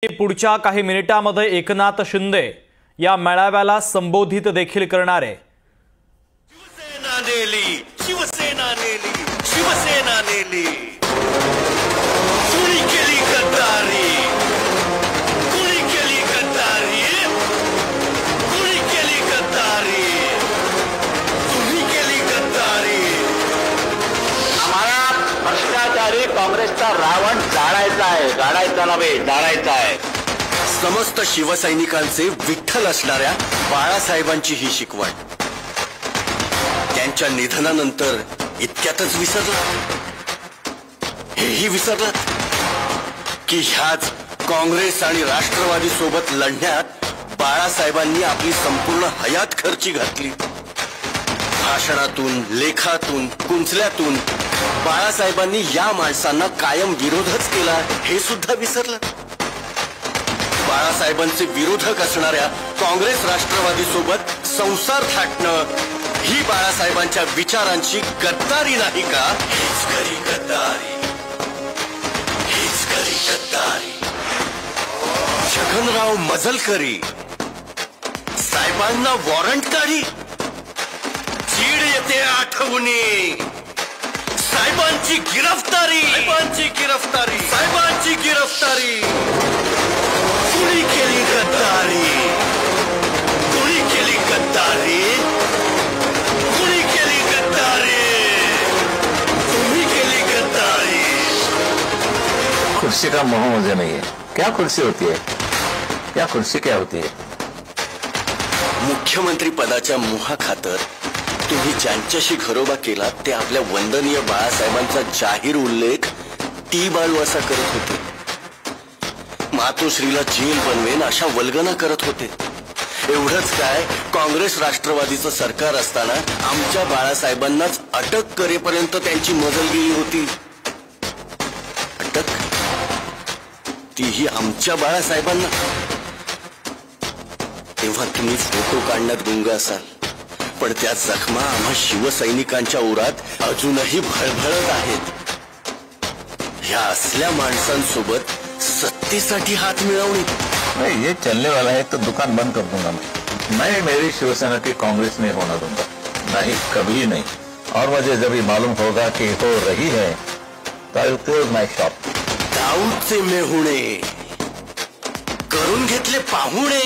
पुढच्या काही मिनिटांमध्ये एकनाथ शिंदे या मेळाव्याला संबोधित देखील करणार आहे। शिवसेना नेली, शिवसेना नेली, शिवसेना नेली, कुणी केली गद्दारी, कुणी केली गद्दारी, कुणी केली गद्दारी, तुम्ही केली गद्दारी। आम्हाला भ्रष्टाचारी काँग्रेसचा रावण जाळायचा आहे, गाडायचा नव्हे, जाळायचा आहे। समस्त शिवसैनिकांचे विठ्ठल असणाऱ्या बाळासाहेबांची ही शिकवण त्यांच्या निधनानंतर इतक्यातच विसरला। हेही विसरला की ह्याच काँग्रेस आणि राष्ट्रवादी सोबत लढण्यात बाळासाहेबांनी आपली संपूर्ण हयात खर्ची घातली। भाषणातून, लेखातून, कुंचल्यातून बाळासाहेबांनी या माणसांना कायम विरोधच केला, हे सुद्धा विसरला। बाळासाहेबांचे विरोधक असणाऱ्या काँग्रेस राष्ट्रवादी सोबत संसार थाटणं ही बाळासाहेबांच्या विचारांची गद्दारी नाही का? हीच खरी गद्दारी, हीच खरी गद्दारी। छगनराव मजलकरी साहेबांना वॉरंट काढी, चीड येते आठवणी साहेबांची गिरफ्तारी, साहेबांची गिरफ्तारी, साहेबांची गिरफ्तारी। कुणी केली गद्दारी, कुणी केली गद्दारी, कुणी केली गद्दारी, तुम्ही केली गद्दारी। कुर्सी का मोह मुझे नहीं है। क्या कुर्सी होती है, क्या कुर्सी क्या होती है? मुख्यमंत्री पदाच्या मोहाखातर तुम्ही ज्यांच्याशी घरोबा केला ते आपल्या वंदनीय बाळासाहेबांचा जाहीर उल्लेख टी बाळू असा करत होते। मातोश्रीला जेल बनवेन अशा वल्गना करत होते। एवढंच काय, काँग्रेस राष्ट्रवादीचं सरकार असताना आमच्या बाळासाहेबांनाच अटक करेपर्यंत त्यांची मजल गेली होती। अटक तीही आमच्या बाळासाहेबांना। तेव्हा तुम्ही फोटो काढण्यात गुंग असाल, पण त्या जखमा आम्हा शिवसैनिकांच्या उरात अजूनही भळभळत आहेत। ह्या असल्या माणसांसोबत सत्तेसाठी हात मिळवणी नहीं, ये चलने वाला है तो दुकान बंद कर दूंगा मैं मेरी शिवसेना की कांग्रेस में होना दूंगा नहीं, कभी नहीं। और मुझे जब ये मालूम होगा कि हो रही है तो I will close my shop. दाऊदचे मेहुणे करून घेतले पाहुणे,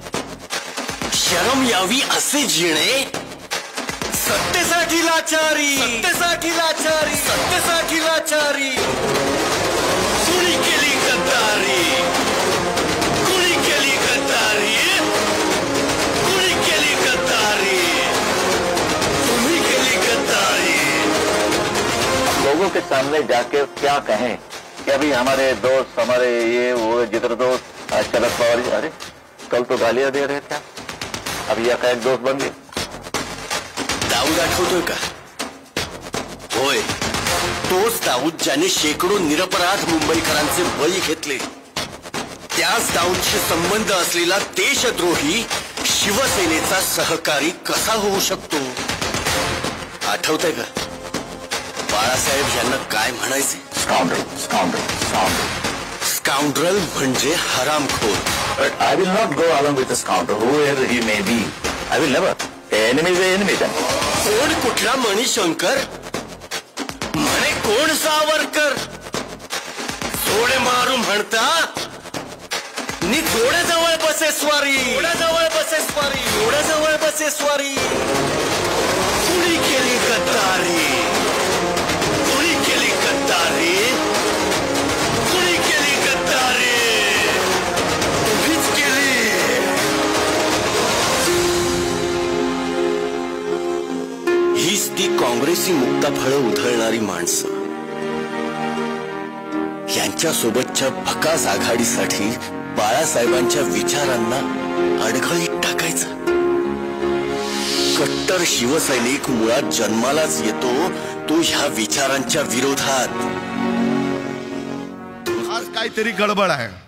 शरम यावी असे जिणे, सत्तेसाठी लाचारी, सत्तेसाठी लाचारी, सत्तेसाठी लाचारी। कुणी केली गद्दारी, कुणी केली गद्दारी, कुणी केली गद्दारी, तुम्ही केली गद्दारी। लोगों के सामने जाके क्या कहें कि अभी हमारे दोस्त, हमारे ये वो जिगर दोस्त शरद पवार, अरे कल तो गालियां दे रहे थे, अभी या एक दोस्त बन गए। दाऊद आठवतोय का? होय, तोच दाऊद ज्याने शेकडो निरपराध मुंबईकरांचे बळी घेतले। त्याच दाऊदशी संबंध असलेला देशद्रोही शिवसेनेचा सहकारी कसा होऊ शकतो? आठवतंय का? बाळासाहेब यांना काय म्हणायचे? Scoundrel, scoundrel, scoundrel. स्काउंड्रल म्हणजे हरामखोर। But I will not go along with a scoundrel, whoever he may be. I will never. Enemy is enemy then. कोण कुठला मणिशंकर, म्हणे कोण सावरकर, थोडे मारू म्हणता नि थोड्याजवळ बसे स्वारी, थोड्याजवळ बसे स्वारी, थोड्याजवळ बसे स्वारी। कुणी केली गद्दारी, कुणी केली गद्दारी, कुणी केली गद्दारी, तुम्हीच केली। हीच ती काँग्रेसी मुक्ताफळं उधळणारी माणसं। यांच्यासोबतच्या भकास आघाडीसाठी बाळासाहेबांच्या विचारांना अडखळीत टाकायचं। कट्टर शिवसैनिक मुळात जन्मालाच येतो तो ह्या विचारांच्या विरोधात। आज काहीतरी गडबड आहे।